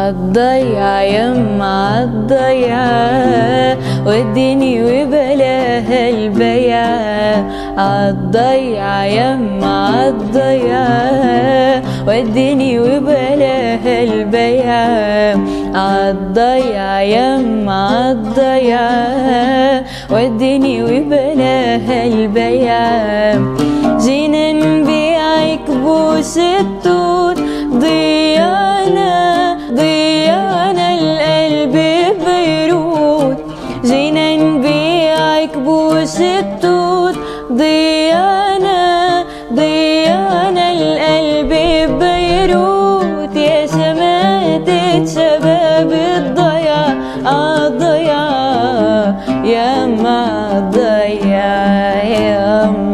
عالضيعه يما عالضيعه وديني وبلاها البيعه. عالضيعه يما عالضيعه وديني وبلاها البيعه. عالضيعه يما عالضيعه وديني وبلاها البيعه. جينا نبيعك بوس التوت ضيعنا القلب ببيروت. جينا نبيعك بوس التوت ضيعنا القلب ببيروت. يا شماتة شباب الضيعة عالضيعة يما عالضيعة يما.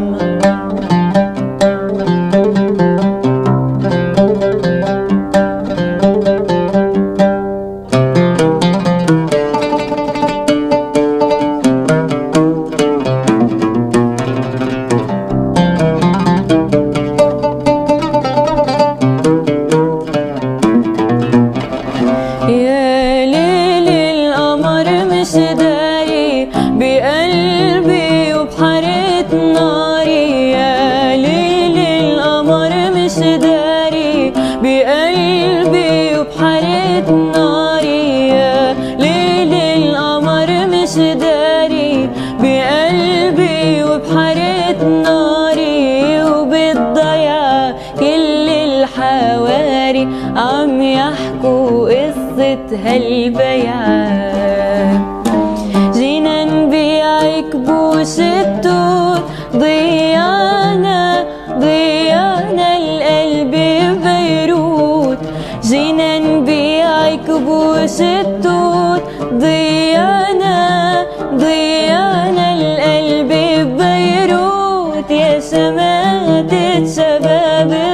عم يحكوا قصة هالبيعة. جينا نبيعك بوس التوت ضيعنا القلب ببيروت. جينا نبيعك بوس التوت ضيعنا القلب ببيروت. يا شماتة شباب